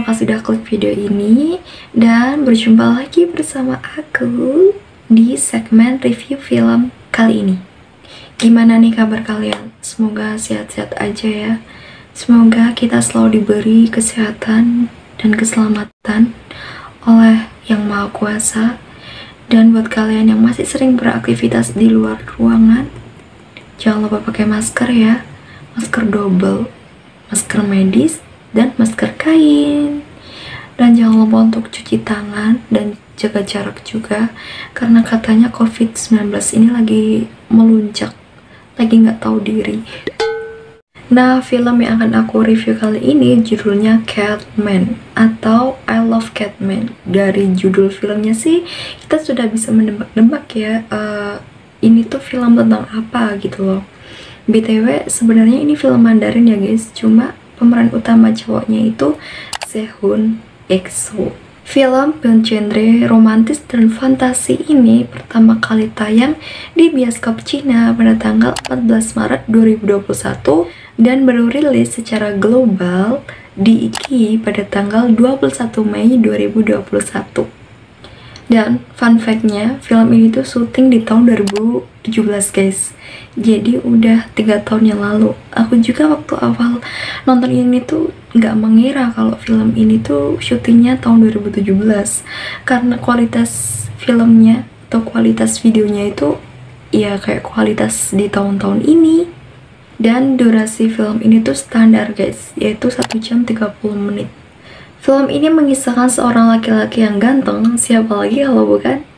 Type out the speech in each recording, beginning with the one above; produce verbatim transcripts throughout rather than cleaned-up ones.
kasih udah klik video ini. Dan berjumpa lagi bersama aku di segmen review film kali ini. Gimana nih kabar kalian? Semoga sehat-sehat aja ya. Semoga kita selalu diberi kesehatan dan keselamatan oleh Yang Maha Kuasa. Dan buat kalian yang masih sering beraktivitas di luar ruangan, jangan lupa pakai masker ya. Masker double, masker medis, dan masker kain. Dan jangan lupa untuk cuci tangan dan jaga jarak juga, karena katanya covid sembilan belas ini lagi meluncak, lagi nggak tahu diri. Nah, film yang akan aku review kali ini judulnya Catman atau I Love Catman. Dari judul filmnya sih kita sudah bisa menebak-nebak ya, uh, ini tuh film tentang apa gitu loh. B T W sebenarnya ini film Mandarin ya guys, cuma pemeran utama cowoknya itu Sehun EXO. Film bergenre romantis dan fantasi ini pertama kali tayang di bioskop Cina pada tanggal empat belas Maret dua ribu dua puluh satu dan baru rilis secara global di I G I pada tanggal dua puluh satu Mei dua ribu dua puluh satu. Dan fun fact-nya, film ini tuh syuting di tahun dua ribu tujuh belas guys. Jadi udah tiga tahun yang lalu. Aku juga waktu awal nonton ini tuh nggak mengira kalau film ini tuh syutingnya tahun dua ribu tujuh belas. Karena kualitas filmnya atau kualitas videonya itu ya kayak kualitas di tahun-tahun ini. Dan durasi film ini tuh standar guys, yaitu satu jam tiga puluh menit. Film ini mengisahkan seorang laki-laki yang ganteng, siapa lagi kalau bukan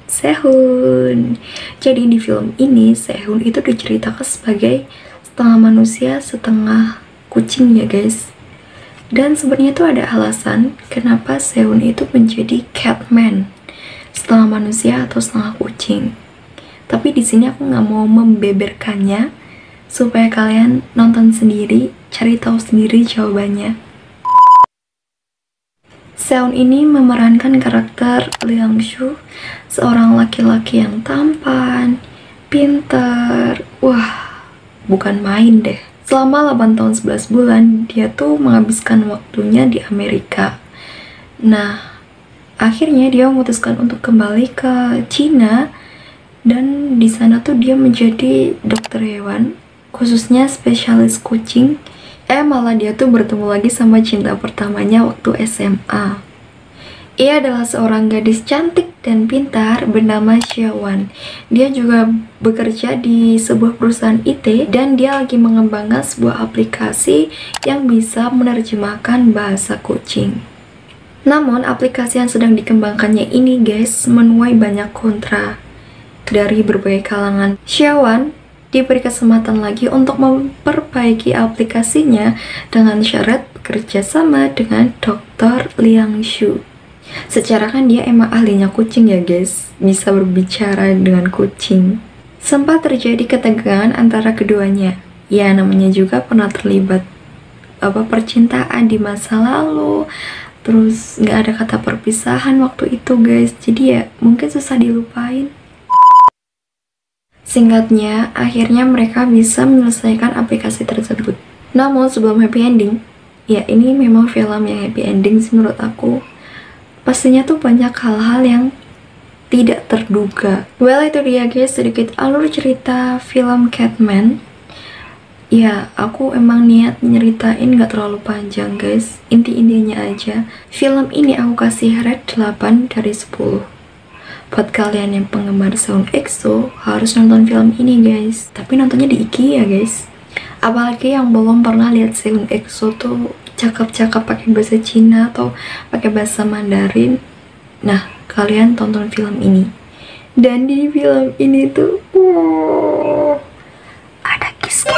Sehun. Jadi di film ini Sehun itu diceritakan sebagai setengah manusia, setengah kucing ya guys. Dan sebenarnya itu ada alasan kenapa Sehun itu menjadi Catman, setengah manusia atau setengah kucing. Tapi di sini aku nggak mau membeberkannya, supaya kalian nonton sendiri, cari tahu sendiri jawabannya. Sehun ini memerankan karakter Liang Shu, seorang laki-laki yang tampan, pintar, wah, bukan main deh. Selama delapan tahun sebelas bulan, dia tuh menghabiskan waktunya di Amerika. Nah, akhirnya dia memutuskan untuk kembali ke Cina, dan di sana tuh dia menjadi dokter hewan, khususnya spesialis kucing. Eh malah dia tuh bertemu lagi sama cinta pertamanya waktu S M A. Ia adalah seorang gadis cantik dan pintar bernama Xiaowan. Dia juga bekerja di sebuah perusahaan I T dan dia lagi mengembangkan sebuah aplikasi yang bisa menerjemahkan bahasa kucing. Namun aplikasi yang sedang dikembangkannya ini guys menuai banyak kontra dari berbagai kalangan. Xiaowan diberi kesempatan lagi untuk memperbaiki aplikasinya dengan syarat bekerja sama dengan dokter Liang Shu. Secara kan dia emang ahlinya kucing ya guys, bisa berbicara dengan kucing. Sempat terjadi ketegangan antara keduanya. Ya namanya juga pernah terlibat apa percintaan di masa lalu. Terus nggak ada kata perpisahan waktu itu guys. Jadi ya mungkin susah dilupain. Singkatnya, akhirnya mereka bisa menyelesaikan aplikasi tersebut. Namun sebelum happy ending, ya ini memang film yang happy ending sih menurut aku. Pastinya tuh banyak hal-hal yang tidak terduga. Well itu dia guys, sedikit alur cerita film Catman. Ya, aku emang niat nyeritain gak terlalu panjang guys, inti-intinya aja. Film ini aku kasih rate delapan dari sepuluh. Buat kalian yang penggemar Sehun EXO harus nonton film ini guys. Tapi nontonnya di I G I ya guys. Apalagi yang belum pernah lihat Sehun EXO tuh cakep-cakep pakai bahasa Cina atau pakai bahasa Mandarin. Nah, kalian tonton film ini. Dan di film ini tuh wow, ada kisah.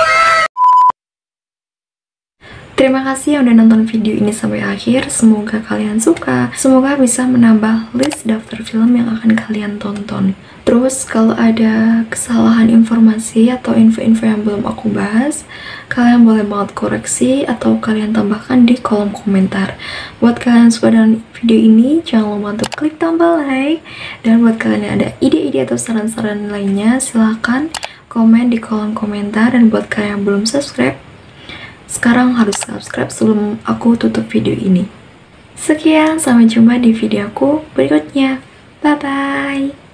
Terima kasih yang udah nonton video ini sampai akhir. Semoga kalian suka. Semoga bisa menambah list daftar film yang akan kalian tonton. Terus kalau ada kesalahan informasi atau info-info yang belum aku bahas, kalian boleh banget koreksi atau kalian tambahkan di kolom komentar. Buat kalian yang suka dengan video ini, jangan lupa untuk klik tombol like. Dan buat kalian yang ada ide-ide atau saran-saran lainnya, silahkan komen di kolom komentar. Dan buat kalian yang belum subscribe, sekarang harus subscribe sebelum aku tutup video ini. Sekian, sampai jumpa di videoku berikutnya. Bye-bye.